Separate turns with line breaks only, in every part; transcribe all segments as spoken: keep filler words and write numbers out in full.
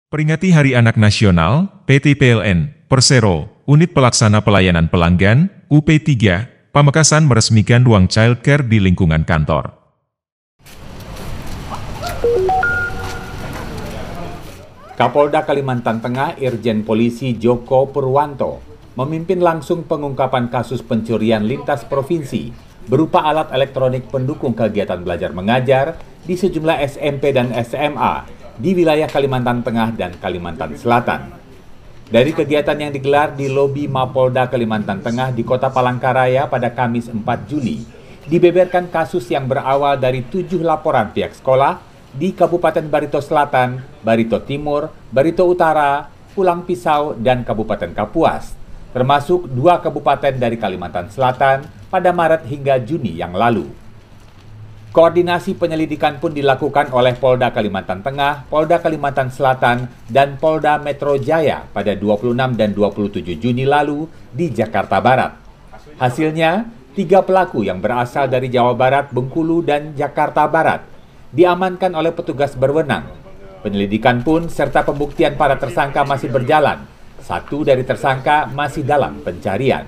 Peringati Hari Anak Nasional, P T P L N, Persero, Unit Pelaksana Pelayanan Pelanggan, U P tiga, Pamekasan meresmikan ruang childcare di lingkungan kantor.
Kapolda Kalimantan Tengah Irjen Polisi Joko Purwanto memimpin langsung pengungkapan kasus pencurian lintas provinsi berupa alat elektronik pendukung kegiatan belajar mengajar di sejumlah S M P dan S M A di wilayah Kalimantan Tengah dan Kalimantan Selatan. Dari kegiatan yang digelar di lobi Mapolda Kalimantan Tengah di Kota Palangkaraya pada Kamis empat Juli, dibeberkan kasus yang berawal dari tujuh laporan pihak sekolah di Kabupaten Barito Selatan, Barito Timur, Barito Utara, Pulang Pisau, dan Kabupaten Kapuas, termasuk dua kabupaten dari Kalimantan Selatan pada Maret hingga Juni yang lalu. Koordinasi penyelidikan pun dilakukan oleh Polda Kalimantan Tengah, Polda Kalimantan Selatan, dan Polda Metro Jaya pada dua puluh enam dan dua puluh tujuh Juni lalu di Jakarta Barat. Hasilnya, tiga pelaku yang berasal dari Jawa Barat, Bengkulu, dan Jakarta Barat diamankan oleh petugas berwenang. Penyelidikan pun serta pembuktian para tersangka masih berjalan. Satu dari tersangka masih dalam pencarian.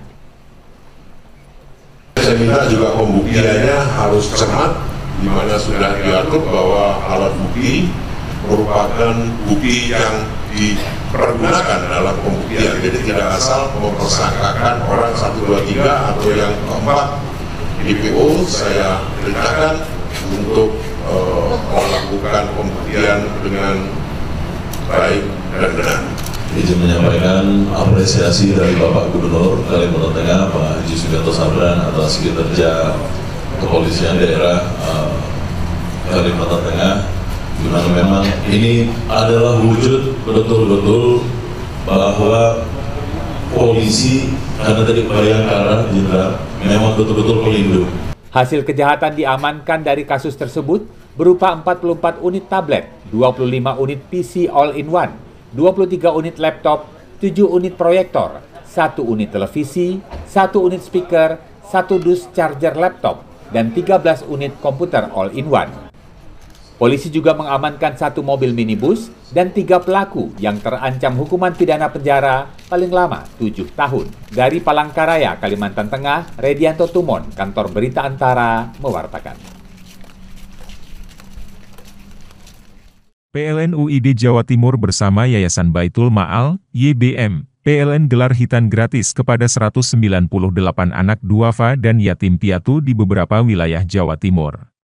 Saya minta juga pembuktiannya harus cermat, di mana sudah diatur bahwa alat bukti merupakan bukti yang dipergunakan dalam pembuktian. Jadi tidak asal mempersangkakan orang satu, dua, tiga atau yang keempat. Di P O saya perintahkan untuk uh, melakukan pembuktian dengan baik dan benar.
Izin menyampaikan apresiasi dari Bapak Gubernur Kalimantan Tengah, Pak Haji Sugianto Sabran, atas kinerja kepolisian daerah uh, Kalimantan Tengah, di mana memang ini adalah wujud betul-betul bahwa polisi, karena tadi Bayangkara Jenderal, memang betul-betul pelindung.
Hasil kejahatan diamankan dari kasus tersebut berupa empat puluh empat unit tablet, dua puluh lima unit P C all-in-one, dua puluh tiga unit laptop, tujuh unit proyektor, satu unit televisi, satu unit speaker, satu dus charger laptop, dan tiga belas unit komputer all-in-one. Polisi juga mengamankan satu mobil minibus dan tiga pelaku yang terancam hukuman pidana penjara paling lama tujuh tahun. Dari Palangkaraya, Kalimantan Tengah, Redianto Tumon, Kantor Berita Antara, mewartakan.
P L N U I D Jawa Timur bersama Yayasan Baitul Ma'al, Y B M, P L N gelar hitan gratis kepada seratus sembilan puluh delapan anak duafa dan yatim piatu di beberapa wilayah Jawa Timur.